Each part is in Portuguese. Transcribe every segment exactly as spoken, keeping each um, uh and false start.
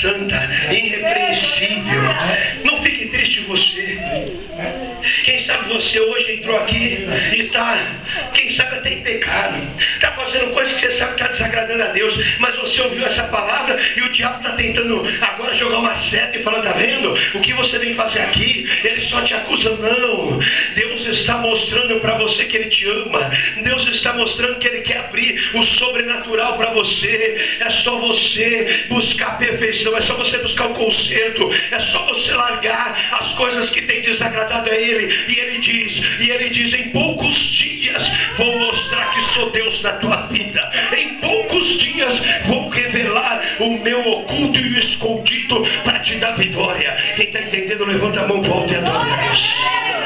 santa, irrepreensível. Não fique triste você. Quem sabe você hoje entrou aqui e está, quem sabe até em pecado, está fazendo coisas que você sabe que está desagradando a Deus, mas você ouviu essa palavra e o diabo está tentando agora jogar uma seta e falando: está vendo o que você vem fazer aqui? Ele só te acusa. Não, Deus está mostrando para você que Ele te ama. Deus está mostrando que Ele quer abrir o sobrenatural para você. É só você buscar a perfeição, é só você buscar o conserto, é só você largar as coisas que têm desagradado a Ele. E Ele diz, e Ele diz: em poucos dias vou mostrar que sou Deus na tua vida. Em poucos dias vou revelar o meu oculto e o escondido para te dar vitória. Quem está entendendo, levanta a mão para o alto e adora a Deus.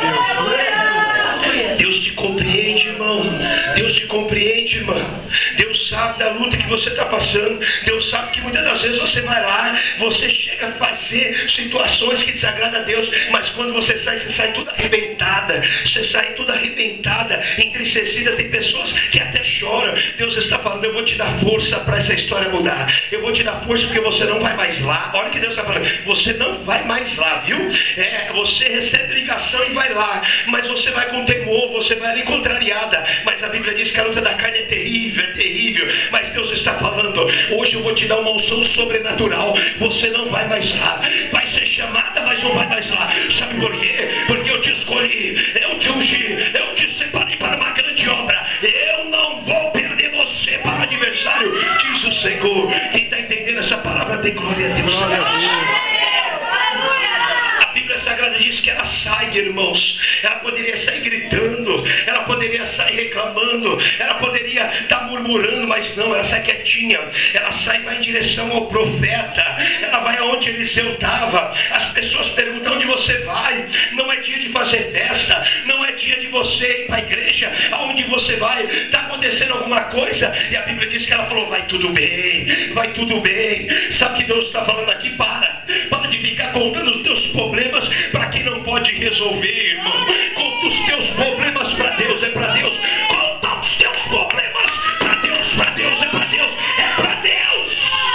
Deus te compreende, irmão. Deus te compreende, irmão. Deus sabe da luta que você está passando. Deus sabe que muitas das vezes você vai lá, você chega a fazer situações que desagradam a Deus, mas quando você sai, você sai tudo arrebentada. Você sai tudo arrebentada, entristecida. Tem pessoas que até choram. Deus está falando: eu vou te dar força para essa história mudar. Eu vou te dar força porque você não vai mais lá. Olha o que Deus está falando: você não vai mais lá, viu? É, você recebe ligação e vai lá, mas você vai com temor, você vai ali contrariada. Mas a Bíblia diz que a luta da carne é terrível, é terrível. Mas Deus está falando: hoje eu vou te dar uma unção sobrenatural. Você não vai mais lá. Vai ser chamada, mas não vai mais lá. Sabe por quê? Porque eu te escolhi, eu te ungi, eu te separei para uma grande obra. Eu não vou perder você para o adversário, diz o Senhor. Quem está entendendo essa palavra, tem glória a Deus. Glória a Deus. A Bíblia Sagrada diz que ela sai, irmãos. Ela poderia sair gritando, ela poderia sair reclamando, ela poderia estar murmurando, mas não, ela sai quietinha. Ela sai e vai em direção ao profeta. Ela vai aonde Eliseu estava. As pessoas perguntam: onde você vai? Não é dia de fazer festa, não é dia de você ir para a igreja. Aonde você vai? Está acontecendo alguma coisa? E a Bíblia diz que ela falou: vai tudo bem, vai tudo bem. Sabe o que Deus está falando aqui? Para, para de ficar contando os teus problemas para quem não pode resolver, irmão. Conta os teus problemas para Deus, é para Deus. Conta os teus problemas para Deus, para Deus, é para Deus, é para Deus.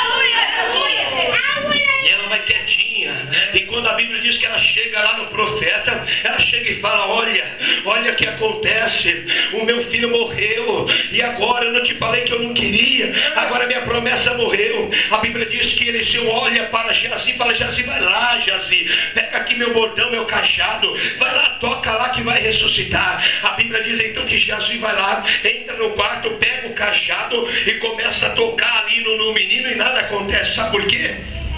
E ela vai quietinha. E quando a Bíblia diz que ela chega lá no profeta, ela chega e fala: olha, olha o que acontece. O meu filho morreu. E agora eu não te falei que eu não queria. Agora minha promessa morreu. A Bíblia diz que Eliseu olha para Geazi e fala: Geazi, vai lá, Geazi. Pega aqui meu bordão, meu cajado. Vai lá, toca lá que vai ressuscitar. A Bíblia diz então que Geazi vai lá, entra no quarto, pega o cajado e começa a tocar ali no, no menino e nada acontece. Sabe por quê?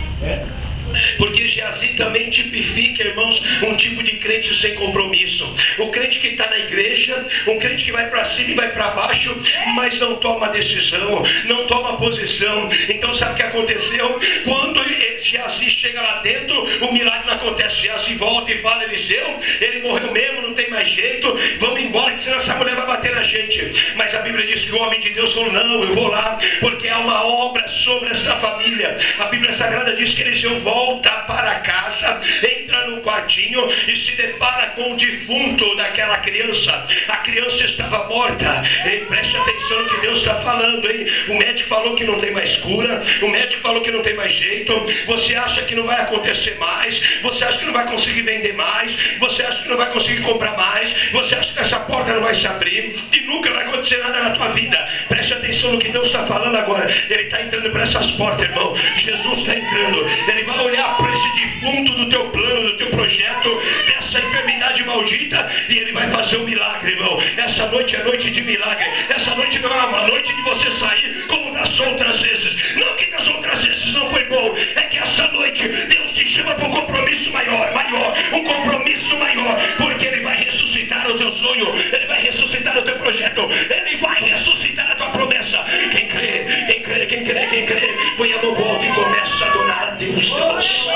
É. Porque Geazi também tipifica, irmãos, um tipo de crente sem compromisso. O crente que está na igreja, um crente que vai para cima e vai para baixo, mas não toma decisão, não toma posição. Então sabe o que aconteceu? Quando Geazi chega lá dentro, o milagre não acontece. Geazi volta e fala: Eliseu, ele morreu mesmo, não tem mais jeito, vamos embora que senão essa mulher vai bater na gente. Mas a Bíblia diz que o homem de Deus falou: não, eu vou lá, porque há uma obra sobre esta família. A Bíblia Sagrada diz que Eliseu volta para casa, entra no quartinho e se depara com o defunto daquela criança. A criança estava morta. Ei, preste atenção no que Deus está falando, hein? O médico falou que não tem mais cura, o médico falou que não tem mais jeito. Você acha que não vai acontecer mais, você acha que não vai conseguir vender mais, você acha que não vai conseguir comprar mais, você acha que essa porta não vai se abrir, que nunca vai acontecer nada na tua vida. Preste atenção no que Deus está falando agora. Ele está entrando por essas portas, irmão. Jesus está entrando. Ele vai olhar para esse defunto do teu plano, do teu projeto, dessa enfermidade maldita, e ele vai fazer um milagre, irmão. Essa noite é noite de milagre. Essa noite não é uma noite de você sair como das outras vezes. Não que das outras vezes não foi bom, é que essa noite Deus te chama para um compromisso maior, maior, um compromisso maior, porque Ele vai ressuscitar o teu sonho, Ele vai ressuscitar o teu projeto, Ele vai ressuscitar a tua promessa. Quem crê, quem crê, quem crê, quem crê, põe a mão pro alto e começa a adorar a Deus. Deus.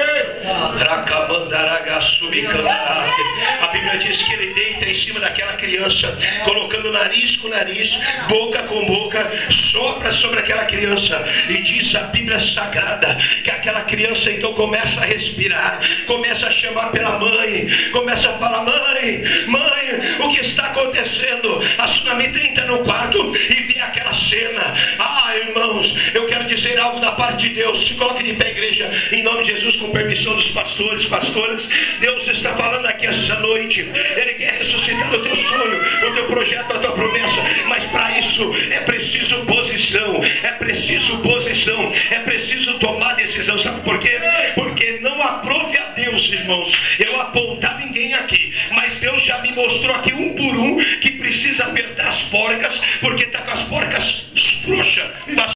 A Bíblia diz que ele deita em cima daquela criança. criança, colocando nariz com nariz, boca com boca, sopra sobre aquela criança e diz a Bíblia Sagrada que aquela criança então começa a respirar, começa a chamar pela mãe, começa a falar: mãe, mãe, o que está acontecendo? A Tsunami entra no quarto e vê aquela cena. Ah, irmãos, eu quero dizer algo da parte de Deus. Se coloque de pé, igreja, em nome de Jesus, com permissão dos pastores, pastoras. Deus está falando aqui essa noite. Ele quer ressuscitar o teu sonho, o teu projeto, a tua promessa, mas para isso é preciso posição, é preciso posição, é preciso tomar decisão. Sabe por quê? Porque não aprove a Deus, irmãos, eu apontar ninguém aqui, mas Deus já me mostrou aqui um por um que precisa apertar as porcas, porque está com as porcas